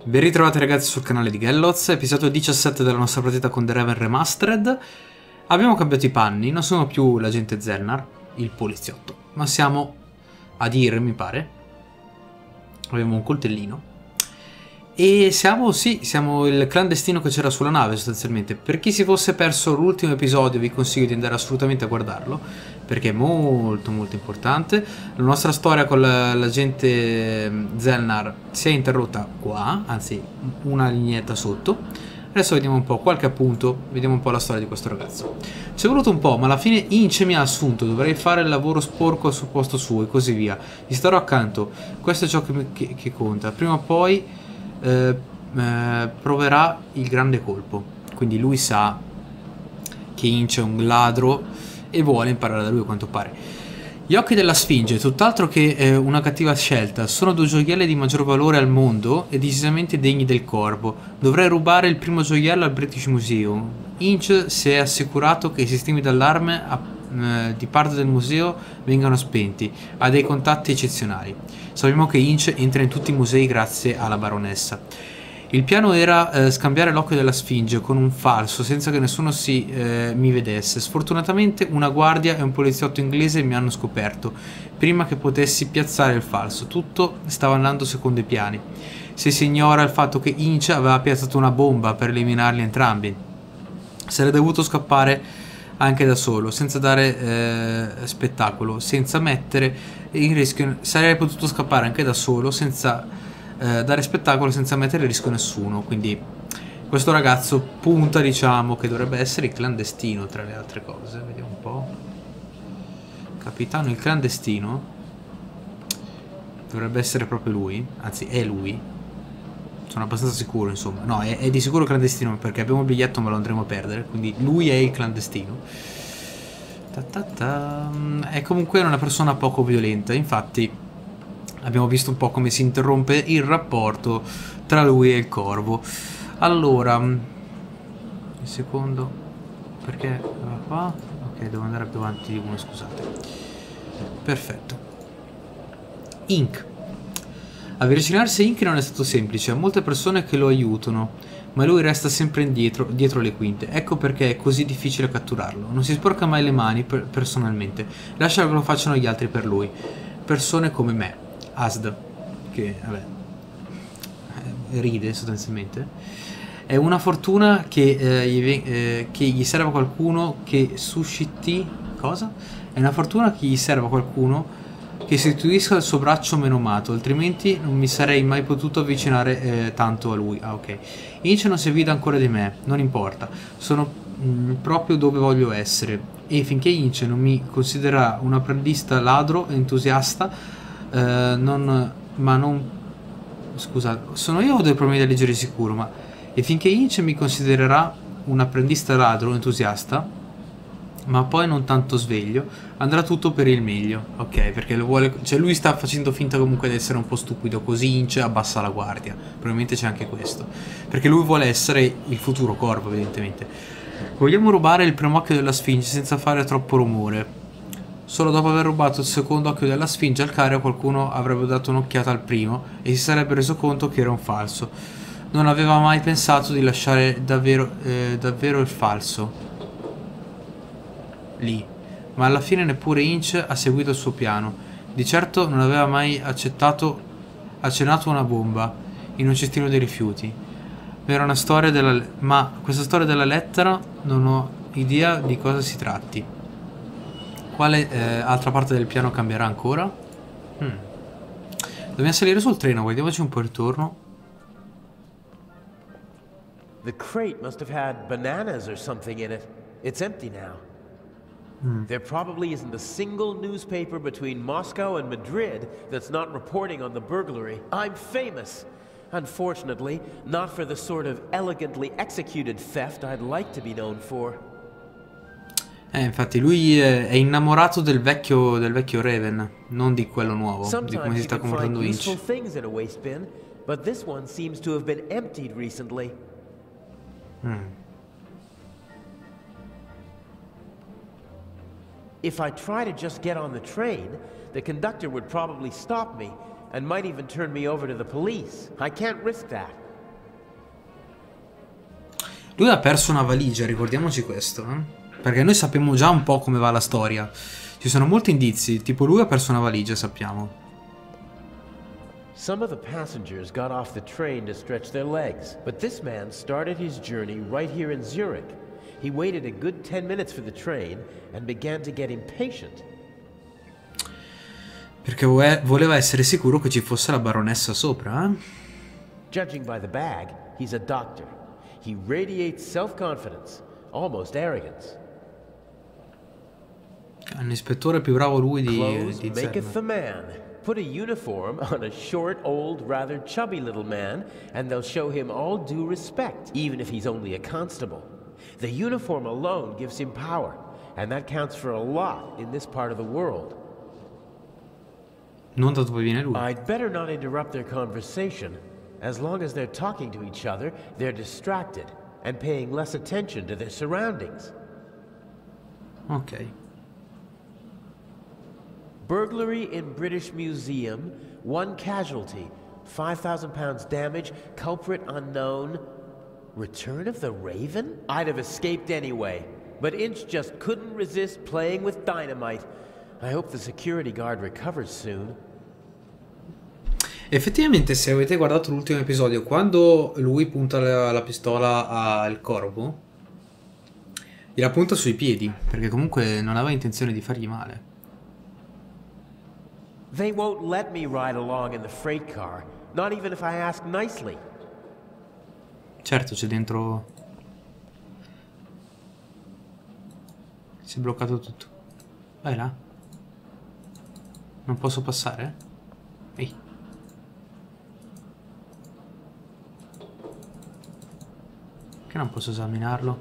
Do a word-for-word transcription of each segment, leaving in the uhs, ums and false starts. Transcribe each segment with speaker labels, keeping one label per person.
Speaker 1: Ben ritrovati ragazzi sul canale di Gelloz, episodio diciassette della nostra partita con The Raven Remastered. Abbiamo cambiato i panni, non sono più l'agente Zelnar, il poliziotto, ma siamo Adir, mi pare. Abbiamo un coltellino. E siamo, sì, siamo il clandestino che c'era sulla nave sostanzialmente. Per chi si fosse perso l'ultimo episodio vi consiglio di andare assolutamente a guardarlo, perché è molto molto importante. La nostra storia con l'agente Zelnar si è interrotta qua, anzi una lineetta sotto. Adesso vediamo un po' qualche appunto, vediamo un po' la storia di questo ragazzo. Ci è voluto un po', ma alla fine Ince mi ha assunto, dovrei fare il lavoro sporco al suo posto suo e così via. Gli starò accanto, questo è ciò che, che, che conta. Prima o poi Eh, eh, proverà il grande colpo. Quindi lui sa che Ince è un ladro e vuole imparare da lui, a quanto pare. Gli occhi della Sfinge, tutt'altro che eh, una cattiva scelta, sono due gioielli di maggior valore al mondo e decisamente degni del corvo. Dovrei rubare il primo gioiello al British Museum. Ince si è assicurato che i sistemi d'allarme eh, di parte del museo vengano spenti. Ha dei contatti eccezionali. Sappiamo che Ince entra in tutti i musei grazie alla baronessa. Il piano era eh, scambiare l'occhio della Sfinge con un falso senza che nessuno si, eh, mi vedesse. Sfortunatamente una guardia e un poliziotto inglese mi hanno scoperto prima che potessi piazzare il falso. Tutto stava andando secondo i piani. Se si ignora il fatto che Ince aveva piazzato una bomba per eliminarli entrambi. Sarebbe dovuto scappare anche da solo, senza dare eh, spettacolo, senza mettere in rischio. Sarei potuto scappare anche da solo senza eh, dare spettacolo, senza mettere in rischio nessuno. Quindi questo ragazzo punta, diciamo, che dovrebbe essere il clandestino tra le altre cose. Vediamo un po'. Capitano il clandestino dovrebbe essere proprio lui, anzi è lui. Sono abbastanza sicuro, insomma. No, è, è di sicuro clandestino perché abbiamo il biglietto ma lo andremo a perdere. Quindi lui è il clandestino. Ta ta ta. È comunque una persona poco violenta. Infatti abbiamo visto un po' come si interrompe il rapporto tra lui e il corvo. Allora, il secondo, perché va qua? Ok, devo andare più avanti di uno, scusate. Perfetto. Ink. Avvicinarsi a Ink non è stato semplice, ha molte persone che lo aiutano, ma lui resta sempre indietro, dietro le quinte. Ecco perché è così difficile catturarlo. Non si sporca mai le mani per, personalmente, lascia che lo facciano gli altri per lui. Persone come me, Asd, che vabbè, ride sostanzialmente. È una fortuna che, eh, gli, eh, che gli serva qualcuno che susciti... Cosa? È una fortuna che gli serva qualcuno che si istituisca il suo braccio menomato, altrimenti non mi sarei mai potuto avvicinare eh, tanto a lui. Ah, ok. Ince non si fida ancora di me, non importa, sono mh, proprio dove voglio essere. E finché Ince non mi considererà un apprendista ladro entusiasta, eh, non... ma non... Scusa, sono io o ho dei problemi da leggere sicuro, ma... E finché Ince mi considererà un apprendista ladro entusiasta, ma poi non tanto sveglio, andrà tutto per il meglio. Ok, perché lo vuole, cioè lui sta facendo finta comunque di essere un po' stupido, così Ince abbassa la guardia. Probabilmente c'è anche questo, perché lui vuole essere il futuro corvo, evidentemente. Vogliamo rubare il primo occhio della Sfinge senza fare troppo rumore. Solo dopo aver rubato il secondo occhio della Sfinge al Cario qualcuno avrebbe dato un'occhiata al primo e si sarebbe reso conto che era un falso. Non aveva mai pensato di lasciare davvero, eh, davvero il falso lì, ma alla fine neppure Ince ha seguito il suo piano. Di certo non aveva mai accettato accennato una bomba in un cestino dei rifiuti. Era una storia della ma questa storia della lettera non ho idea di cosa si tratti. Quale eh, altra parte del piano cambierà ancora? Hmm. Dobbiamo salire sul treno, guardiamoci un po' il ritorno.
Speaker 2: The crate must have had bananas or something in it. It's empty now.
Speaker 1: Mm.
Speaker 2: There probably isn't a single newspaper between Moscow and Madrid that's not reporting on the burglary. I'm famous. Unfortunately, not for the sort of elegantly executed theft I'd like to be known for.
Speaker 1: Eh, infatti lui è, è innamorato del vecchio, del vecchio Raven, non di quello nuovo, di come si sta comportando Ince.
Speaker 2: Things in a waste bin, but this one seems to have been emptied recently.
Speaker 1: Mm.
Speaker 2: If I try to just get on the train, the conductor would probably stop me and might even turn me over to the police. I can't risk that.
Speaker 1: Lui ha perso una valigia, ricordiamoci questo, eh? Perché noi sappiamo già un po' come va la storia. Ci sono molti indizi, tipo lui ha perso una valigia, sappiamo.
Speaker 2: Some of the passengers got off the train to stretch their legs, but this man started his journey right here in Zurich. He waited a good ten minutes for the train and began to get impatient.
Speaker 1: Perché voleva essere sicuro che ci fosse la baronessa sopra, eh?
Speaker 2: Judging by the bag, he's a doctor. He radiates self-confidence, almost arrogance.
Speaker 1: È un ispettore più bravo lui di,
Speaker 2: Clothes
Speaker 1: di
Speaker 2: maketh the
Speaker 1: Zerna.
Speaker 2: man. Put a uniform on a short, old, rather chubby little man, and they'll show him all due respect, even if he's only a constable. The uniform alone gives him power, and that counts for a lot in this part of the world.
Speaker 1: Non da dove viene lui.
Speaker 2: I'd better not interrupt their conversation. As long as they're talking to each other, they're distracted and paying less attention to their surroundings.
Speaker 1: Ok.
Speaker 2: Burglary in British Museum, one casualty, five thousand pounds damage, culprit unknown. Return of the Raven? I'd have escaped anyway, but Inch just couldn't resist playing with dynamite. I hope the security guard recovers soon.
Speaker 1: Effettivamente, se avete guardato l'ultimo episodio, quando lui punta la, la pistola al corvo, gliela punta sui piedi, perché comunque non aveva intenzione di fargli male.
Speaker 2: They won't let me ride along in the freight car, not even if I ask nicely.
Speaker 1: Certo, c'è dentro... Si è bloccato tutto. Vai là. Non posso passare? Ehi. Che non posso esaminarlo?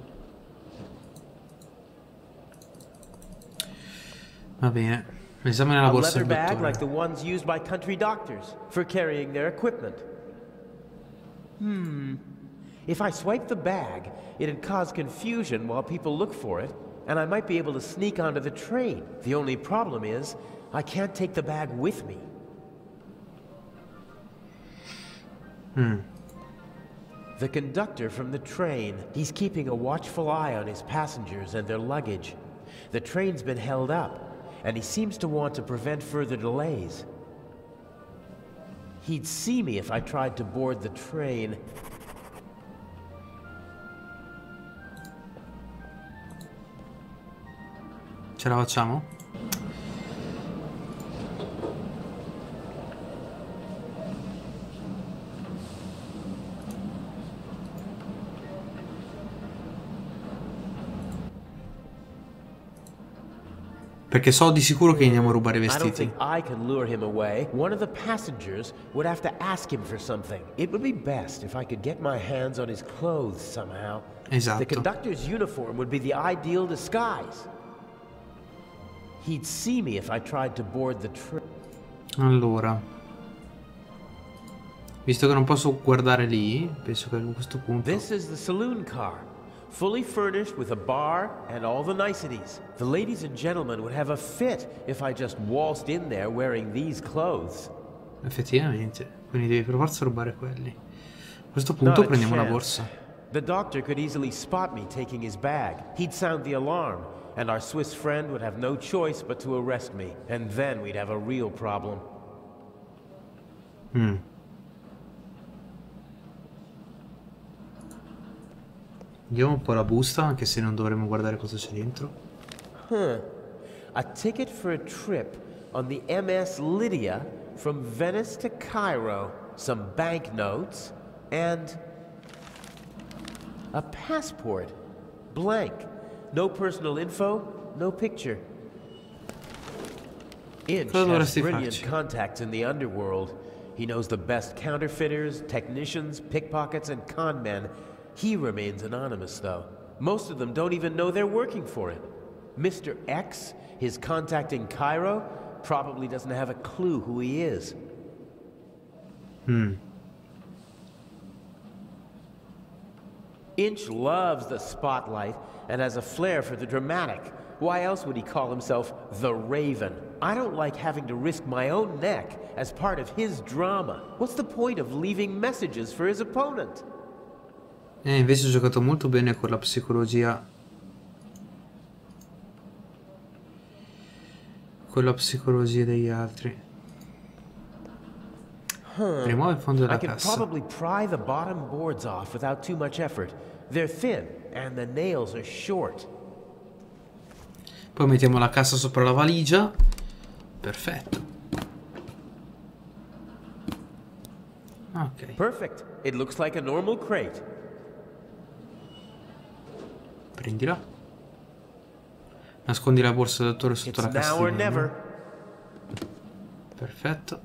Speaker 1: Va bene. Esamina la
Speaker 2: A
Speaker 1: borsa
Speaker 2: leather
Speaker 1: del
Speaker 2: bag like
Speaker 1: dottore.
Speaker 2: the ones used by country doctors for carrying their equipment. Hmm. If I swipe the bag, it'd cause confusion while people look for it, and I might be able to sneak onto the train. The only problem is, I can't take the bag with me.
Speaker 1: Hmm.
Speaker 2: The conductor from the train. He's keeping a watchful eye on his passengers and their luggage. The train's been held up, and he seems to want to prevent further delays. He'd see me if I tried to board the train.
Speaker 1: Ce la facciamo? Perché so di sicuro che andiamo a rubare i
Speaker 2: I don't
Speaker 1: vestiti.
Speaker 2: think I can lure him away. One of the passengers would have to ask him for something. It would be best if I could get my hands on his clothes somehow. The
Speaker 1: Esatto.
Speaker 2: conductor's uniform would be the ideal disguise. He'd see me if I tried to board the train.
Speaker 1: Allora, visto che non posso guardare lì, penso che a questo punto...
Speaker 2: This is the saloon car, fully furnished with a bar and all the niceties. The ladies and gentlemen would have a fit if I just waltzed in there wearing these clothes.
Speaker 1: Effettivamente, quindi devi per forza rubare quelli. A questo
Speaker 2: Not
Speaker 1: punto
Speaker 2: a
Speaker 1: prendiamo una
Speaker 2: chance.
Speaker 1: borsa.
Speaker 2: The doctor could easily spot me taking his bag. He'd sound the alarm, and our Swiss friend would have no choice but to arrest me. And then we'd have a real problem.
Speaker 1: Mm. Vediamo un po' la busta, anche se non dovremmo guardare cosa c'è dentro.
Speaker 2: Huh. A ticket for a trip on the M S Lydia from Venice to Cairo. Some banknotes, and a passport. Blank. No personal info, no picture. Inch
Speaker 1: Cosa
Speaker 2: has
Speaker 1: dovresti
Speaker 2: brilliant
Speaker 1: farci?
Speaker 2: contacts in the underworld. He knows the best counterfeiters, technicians, pickpockets, and con men. He remains anonymous, though. Most of them don't even know they're working for him. Mister X, his contact in Cairo, probably doesn't have a clue who he is.
Speaker 1: Hmm.
Speaker 2: Inch loves the spotlight and has a flair for the dramatic. Why else would he call himself the Raven? I don't like having to risk my own neck as part of his drama. What's the point of leaving messages for his opponent?
Speaker 1: E invece ho giocato molto bene con la psicologia. Con la psicologia degli altri.
Speaker 2: Huh.
Speaker 1: Rimuove il fondo
Speaker 2: I
Speaker 1: della
Speaker 2: can
Speaker 1: cassa.
Speaker 2: probably pry the bottom boards off without too much effort. They're thin and the nails are short.
Speaker 1: Poi mettiamo la cassa sopra la valigia. Perfetto. Ok.
Speaker 2: Perfect. It looks like a normal crate.
Speaker 1: Prendila. Nascondi la borsa del dottore sotto
Speaker 2: It's
Speaker 1: la cassa
Speaker 2: now or
Speaker 1: di legno.
Speaker 2: never.
Speaker 1: Perfetto.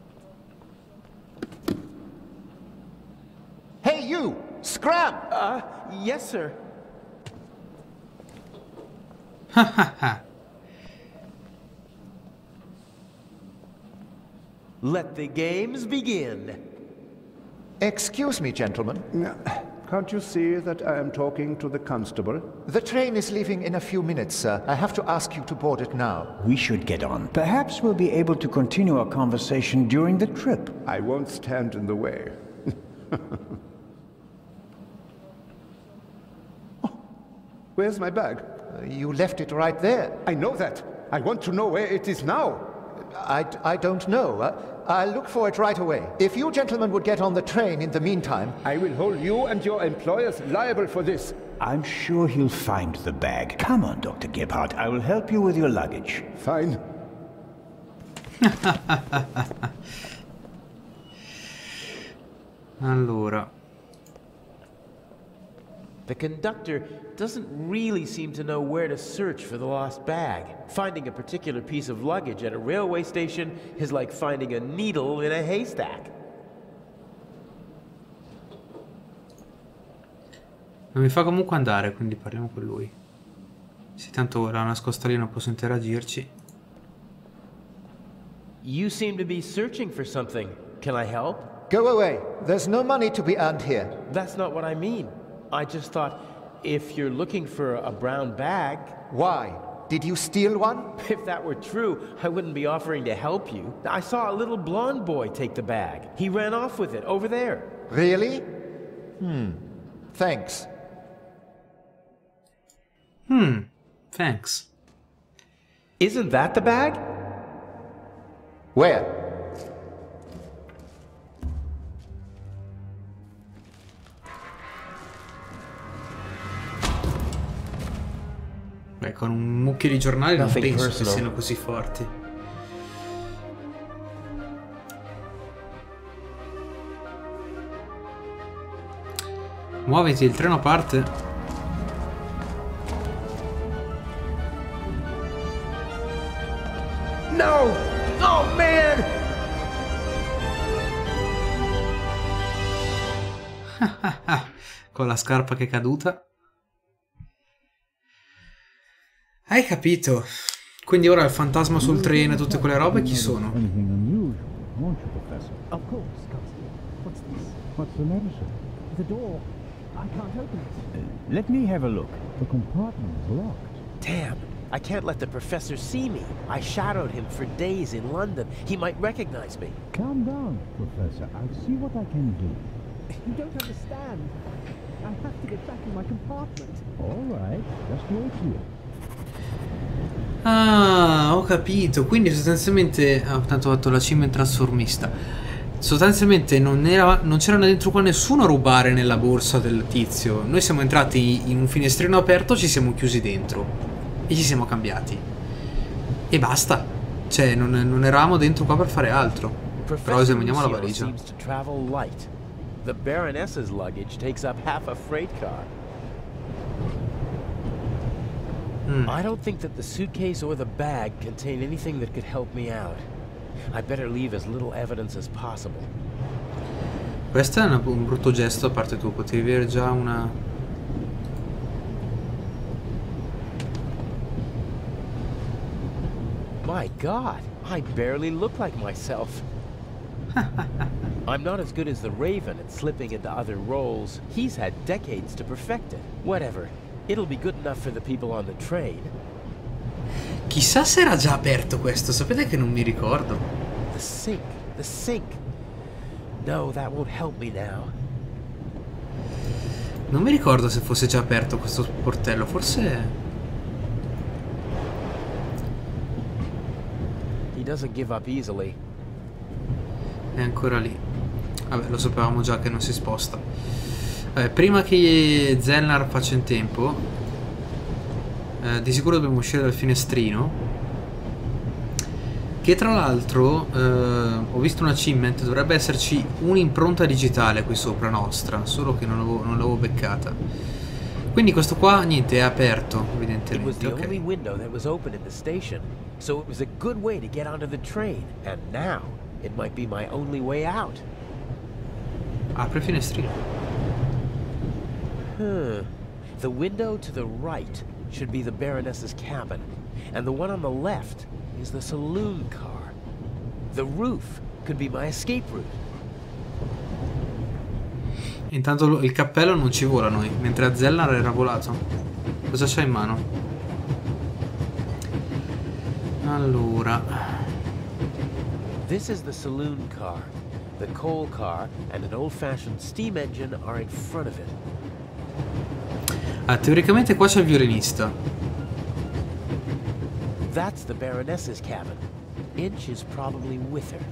Speaker 3: Hey, you! Scram!
Speaker 2: Uh, yes, sir. Let the games begin.
Speaker 3: Excuse me, gentlemen.
Speaker 4: Can't you see that I am talking to the constable?
Speaker 3: The train is leaving in a few minutes, sir. I have to ask you to board it now.
Speaker 5: We should get on. Perhaps we'll be able to continue our conversation during the trip.
Speaker 4: I won't stand in the way. Oh, where's my bag?
Speaker 3: Uh, you left it right there.
Speaker 4: I know that. I want to know where it is now.
Speaker 3: I, I don't know. Uh, I'll look for it right away. If you gentlemen would get on the train in the meantime...
Speaker 4: I will hold you and your employers liable for this.
Speaker 5: I'm sure he'll find the bag. Come on, Doctor Gebhardt. I will help you with your luggage.
Speaker 4: Fine.
Speaker 1: Allora.
Speaker 2: The conductor doesn't really seem to know where to search for the lost bag. Finding a particular piece of luggage at a railway station is like finding a needle in a haystack.
Speaker 1: Non mi fa comunque andare, quindi parliamo con lui. Sì, tanto la nascosta lì non posso interagirci.
Speaker 2: You seem to be searching for something. Can I help?
Speaker 3: Go away. There's no money to be earned here.
Speaker 2: That's not what I mean. I just thought, if you're looking for a brown bag...
Speaker 3: Why? Did you steal one?
Speaker 2: If that were true, I wouldn't be offering to help you. I saw a little blonde boy take the bag. He ran off with it, over there.
Speaker 3: Really? Hmm. Thanks.
Speaker 1: Hmm. Thanks.
Speaker 2: Isn't that the bag?
Speaker 3: Where?
Speaker 1: Beh, con un mucchio di giornali non
Speaker 2: Nothing
Speaker 1: penso che
Speaker 2: personal.
Speaker 1: siano così forti. Muoviti, il treno parte.
Speaker 2: No! Oh, man!
Speaker 1: Con la scarpa che è caduta. Hai capito? Quindi ora il fantasma sul treno e tutte quelle robe chi sono?
Speaker 6: Anything unusual, won't you, Professor?
Speaker 7: Of course, Constable. What's this?
Speaker 6: What's the matter, sir?
Speaker 7: The door. I can't open it.
Speaker 6: Uh, let me have a look. The compartment's locked.
Speaker 2: Damn, I can't let the professor see me. I shadowed him for days in London. He might recognize me.
Speaker 6: Calm down, Professor. I'll see what I can do.
Speaker 7: You don't understand. I have to get back in my compartment.
Speaker 6: All right, just wait here.
Speaker 1: Ah, ho capito. Quindi sostanzialmente... Ah, tanto ho fatto la cima in trasformista. Sostanzialmente non era, non c'era dentro qua nessuno a rubare nella borsa del tizio. Noi siamo entrati in un finestrino aperto, ci siamo chiusi dentro e ci siamo cambiati. E basta. Cioè, non, non eravamo dentro qua per fare altro. Però esaminiamo la valigia.
Speaker 2: seems to travel light. The Baroness's luggage takes up half a freight car.
Speaker 1: Mm.
Speaker 2: I don't think that the suitcase or the bag contain anything that could help me out. I better leave as little evidence as possible.
Speaker 1: Questo è una, un brutto gesto da parte tua. Potevi avere già una...
Speaker 2: My God, I barely look like myself. I'm not as good as the Raven at slipping into other roles. He's had decades to perfect it. Whatever. It'll be good enough for the people on the train.
Speaker 1: Chissà se era già aperto questo. Sapete che non mi ricordo.
Speaker 2: The sink. The sink. No, that won't help me now.
Speaker 1: Non mi ricordo se fosse già aperto questo sportello, forse...
Speaker 2: He doesn't give up easily.
Speaker 1: È ancora lì. Vabbè, lo sapevamo già che non si sposta. Vabbè, prima che Zelnar faccia in tempo, eh, di sicuro dobbiamo uscire dal finestrino. Che tra l'altro eh, ho visto un achievement, dovrebbe esserci un'impronta digitale qui sopra nostra, solo che non l'avevo, non l'avevo beccata. Quindi questo qua niente, è aperto evidentemente.
Speaker 2: It was the
Speaker 1: Okay.
Speaker 2: only window that was open in the station, so it was a good way to get onto the train. And now it might be my only way out.
Speaker 1: Apre il finestrino.
Speaker 2: Hmm. The window to the right should be the Baroness's cabin, and the one on the left is the saloon car. The roof could be my escape route.
Speaker 1: Intanto lo- il cappello non ci vola noi, mentre a Zelnar era volato. Cosa c'ha in mano? Allora,
Speaker 2: This is the saloon car. The coal car and an old-fashioned steam engine are in front of it.
Speaker 1: ah, teoricamente qua c'è il violinista.
Speaker 2: That's the Baroness's cabin. Inch is probably with her.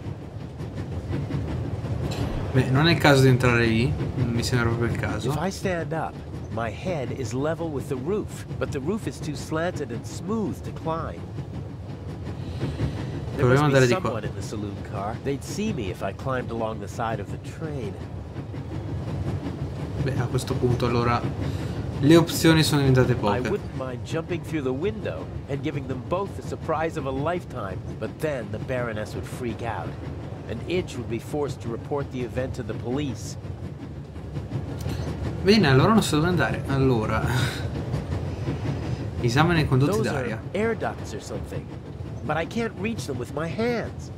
Speaker 1: Beh, non è il caso di entrare lì, non mi sembra proprio il caso.
Speaker 2: If I stand up, my head is level with the roof, but the roof is too slanted and smooth to climb. There
Speaker 1: Proviamo
Speaker 2: must
Speaker 1: ad andare
Speaker 2: be
Speaker 1: di qua.
Speaker 2: someone in the saloon car. They'd see me if I climbed along the side of the train.
Speaker 1: Beh, a questo punto allora le opzioni sono diventate
Speaker 2: I
Speaker 1: poche.
Speaker 2: wouldn't mind jumping through the window and giving them both the surprise of a lifetime, but then the Baroness would freak out, and Inch would be forced to report the event to the police.
Speaker 1: Bene, allora non so dove andare. Allora, esame i condotti
Speaker 2: Those
Speaker 1: d'aria.
Speaker 2: are air ducts or something, but I can't reach them with my hands.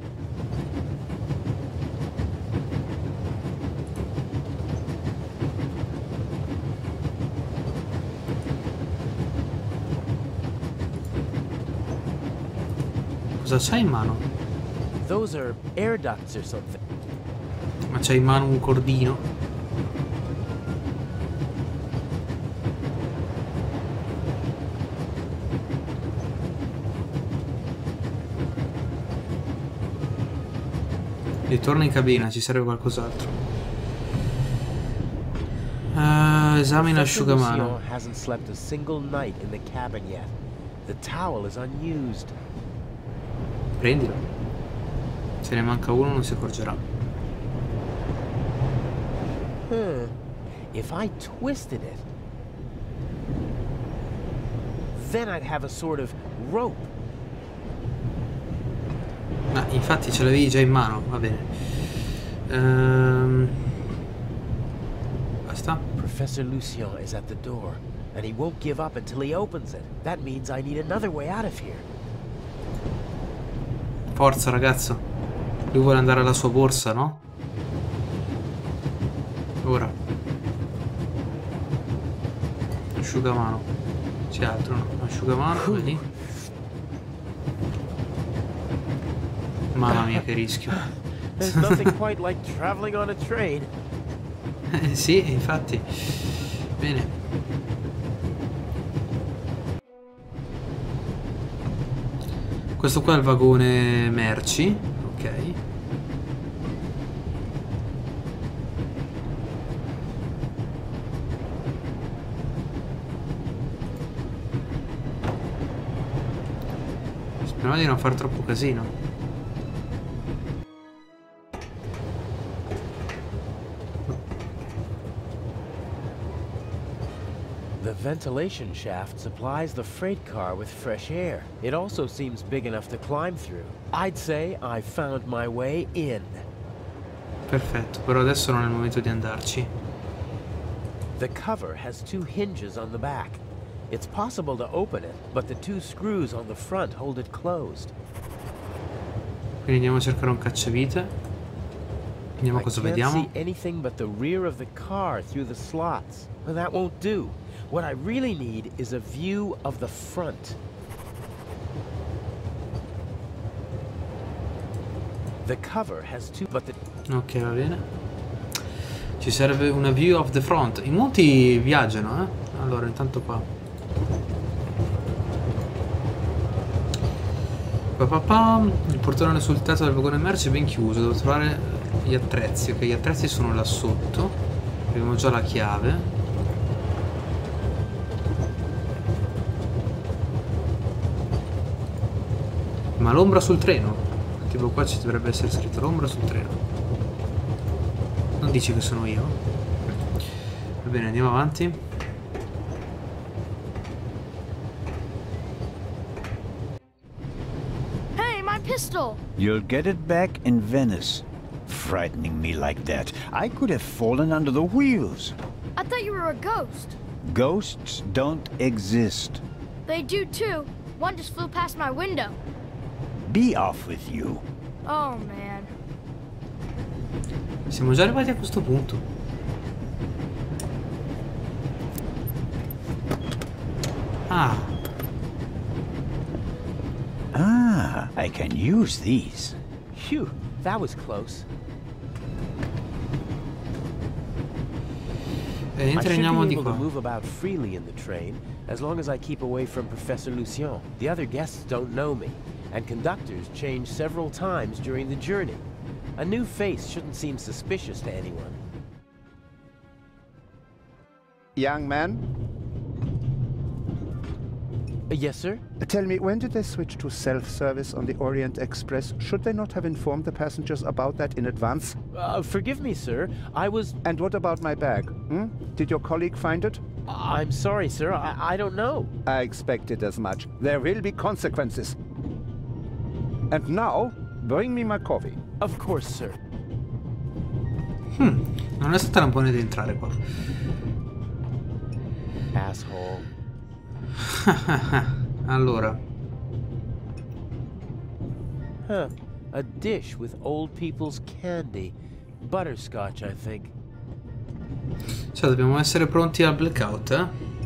Speaker 1: Cosa c'hai in mano?
Speaker 2: Those are air ducts or something.
Speaker 1: Ma c'hai in mano un cordino? Ritorna in cabina, ci serve qualcos'altro. Uh, esamina
Speaker 2: Professor
Speaker 1: asciugamano.
Speaker 2: Lucien hasn't slept a single night in the cabin yet. The towel is unused.
Speaker 1: Prendilo. Se ne manca uno non si accorgerà.
Speaker 2: Hmm. If I twisted it, then I'd have a sort of rope.
Speaker 1: Ma infatti ce l'avevi già in mano, va bene. Ehm... Basta.
Speaker 2: Professor Lucien is at the door, and he won't give up until he opens it. That means I need another way out of here.
Speaker 1: Forza ragazzo. Lui vuole andare alla sua borsa, no? Ora. Asciugamano. C'è altro, no? Asciugamano, vedi? Mamma mia che rischio.
Speaker 2: There's nothing quite like traveling on a train.
Speaker 1: Eh, sì, infatti. Bene. Questo qua è il vagone merci. Ok. Speriamo di non far troppo casino.
Speaker 2: The ventilation shaft supplies the freight car with fresh air. It also seems big enough to climb through. I'd say I found my way in.
Speaker 1: Perfetto, però adesso non è il momento di andarci.
Speaker 2: The cover has two hinges on the back. It's possible to open it, but the two screws on the front hold it closed.
Speaker 1: Quindi andiamo a cercare un cacciavite. Vediamo
Speaker 2: I
Speaker 1: cosa
Speaker 2: can't
Speaker 1: vediamo.
Speaker 2: see anything but the rear of the car through the slots. Well, that won't do. What I really need is a view of the front. The cover has two, but the
Speaker 1: Ok, va bene. Ci serve una view of the front. In molti viaggiano, eh? Allora, intanto qua. Pa, pa, pa. Il portone sul tetto del vagone merci è ben chiuso. Devo trovare gli attrezzi. Ok, gli attrezzi sono là sotto. Abbiamo già la chiave. Ma l'ombra sul treno? Tipo qua ci dovrebbe essere scritto l'ombra sul treno. Non dici che sono io? Va bene, andiamo avanti.
Speaker 8: Hey, my pistol!
Speaker 5: You'll get it back in Venice. Frightening me like that. I could have fallen under the wheels.
Speaker 8: I thought you were a ghost.
Speaker 5: Ghosts don't exist.
Speaker 8: They do too. One just flew past my window.
Speaker 5: Be off with you.
Speaker 8: Oh, man.
Speaker 1: Siamo già arrivati a questo punto. Ah.
Speaker 5: Ah, I can use these.
Speaker 2: Phew, that was close.
Speaker 1: E
Speaker 2: I should
Speaker 1: entriamo
Speaker 2: be
Speaker 1: di
Speaker 2: able
Speaker 1: qua.
Speaker 2: to move about freely in the train as long as I keep away from Professor Lucien. The other guests don't know me, and conductors change several times during the journey. A new face shouldn't seem suspicious to anyone.
Speaker 4: Young man,
Speaker 2: Uh, yes, sir?
Speaker 4: tell me, when did they switch to self-service on the Orient Express? Should they not have informed the passengers about that in advance?
Speaker 2: Uh, forgive me, sir. I was...
Speaker 4: And what about my bag? Hmm? Did your colleague find it?
Speaker 2: I'm sorry, sir. I, I don't know.
Speaker 4: I expected as much. There will be consequences. And now, bring me my coffee.
Speaker 2: Of course, sir.
Speaker 1: Hmm, non è stata una buona idea entrare qua.
Speaker 2: Asshole.
Speaker 1: Allora.
Speaker 2: Huh. A dish with old people's candy. Butterscotch, I think.
Speaker 1: Cioè, dobbiamo essere pronti al blackout, eh?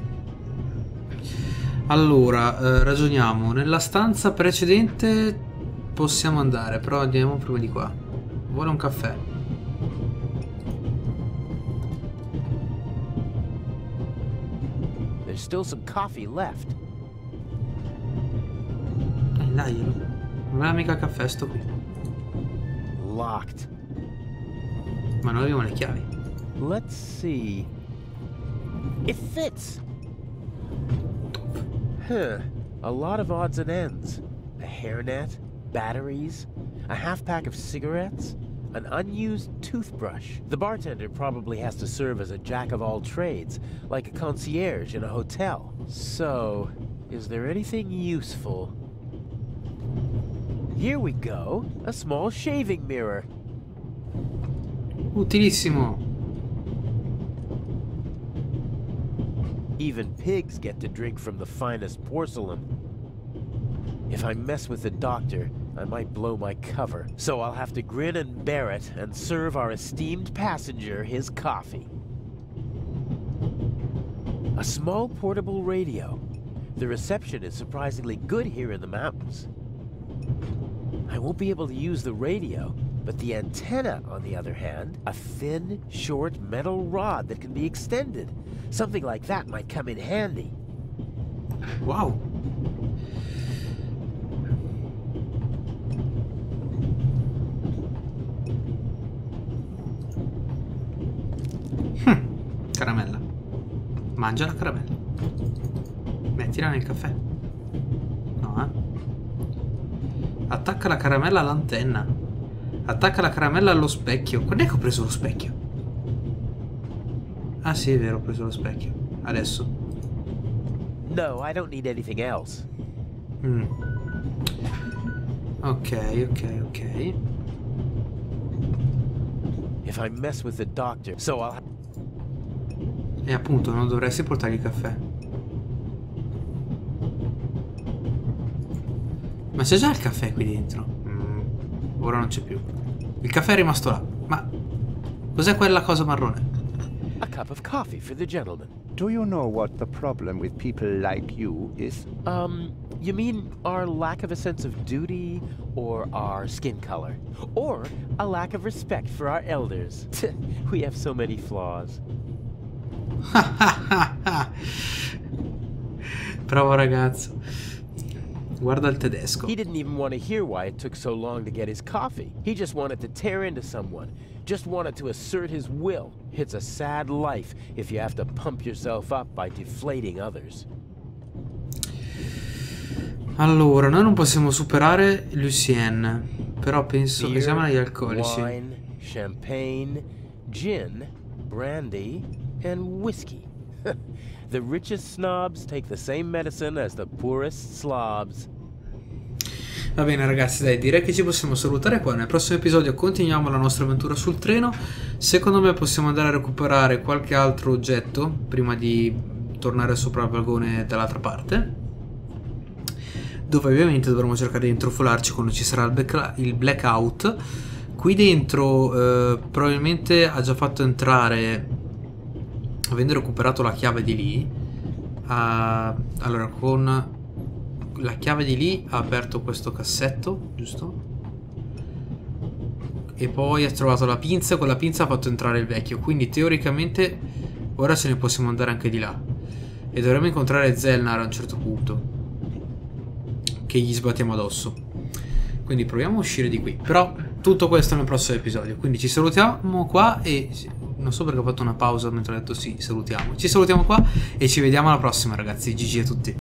Speaker 1: Allora, eh, ragioniamo. Nella stanza precedente possiamo andare, però andiamo prima di qua. Vuole un caffè.
Speaker 2: There's still some coffee left.
Speaker 1: Dai, dai, non è mica caffè sto qui.
Speaker 2: Locked.
Speaker 1: Ma noi abbiamo le chiavi.
Speaker 2: Let's see. It fits. Huh. A lot of odds and ends. A hairnet, batteries, a half pack of cigarettes, an unused toothbrush. The bartender probably has to serve as a jack of all trades, like a concierge in a hotel. So, is there anything useful? Here we go. A small shaving mirror.
Speaker 1: Utilissimo.
Speaker 2: Even pigs get to drink from the finest porcelain. If I mess with the doctor, I might blow my cover. So I'll have to grin and bear it and serve our esteemed passenger his coffee. A small portable radio. The reception is surprisingly good here in the mountains. I won't be able to use the radio, but the antenna, on the other hand, a thin, short metal rod that can be extended. Something like that might come in handy.
Speaker 1: Wow. Hm. Caramella. Mangia la caramella. Mettila nel caffè. No, eh. Attacca la caramella all'antenna. Attacca la caramella allo specchio. Quando è che ho preso lo specchio? Ah sì, è vero, ho preso lo specchio. Adesso.
Speaker 2: No, I don't need anything else.
Speaker 1: Mm. Ok, ok, ok.
Speaker 2: If I mess with the doctor, so I'll...
Speaker 1: E appunto non dovresti portargli il caffè. Ma c'è già il caffè qui dentro. Mm. Ora non c'è più. Il caffè è rimasto là. Ma cos'è quella cosa marrone?
Speaker 2: A cup of coffee for the gentleman.
Speaker 4: Do you know what the problem with people like you is?
Speaker 2: Um, You mean our lack of a sense of duty, or our skin color, or a lack of respect for our elders? We have so many flaws.
Speaker 1: Bravo ragazzo. Guarda il tedesco.
Speaker 2: He didn't even want to hear why it took so long to get his coffee. He just wanted to tear into someone. Just wanted to assert his will. It's a sad life if you have to pump yourself up by deflating others.
Speaker 1: Allora, noi non possiamo superare Lucien, però penso che siamo agli alcolici.
Speaker 2: Wine, champagne, gin, brandy, and whiskey. The richest snobs take the same medicine as the poorest slobs.
Speaker 1: Va bene ragazzi, dai, direi che ci possiamo salutare qua. Nel prossimo episodio continuiamo la nostra avventura sul treno. Secondo me possiamo andare a recuperare qualche altro oggetto prima di tornare sopra il vagone dall'altra parte, dove ovviamente dovremo cercare di intrufolarci quando ci sarà il, black il blackout. Qui dentro eh, probabilmente ha già fatto entrare, avendo recuperato la chiave di lì, uh, allora con la chiave di lì ha aperto questo cassetto, giusto? E poi ha trovato la pinza, e con la pinza ha fatto entrare il vecchio, quindi teoricamente ora ce ne possiamo andare anche di là e dovremmo incontrare Zelnar a un certo punto, che gli sbattiamo addosso. Quindi proviamo a uscire di qui, però tutto questo nel prossimo episodio, quindi ci salutiamo qua e non so perché ho fatto una pausa mentre ho detto sì, salutiamo. Ci salutiamo qua e ci vediamo alla prossima ragazzi, G G a tutti.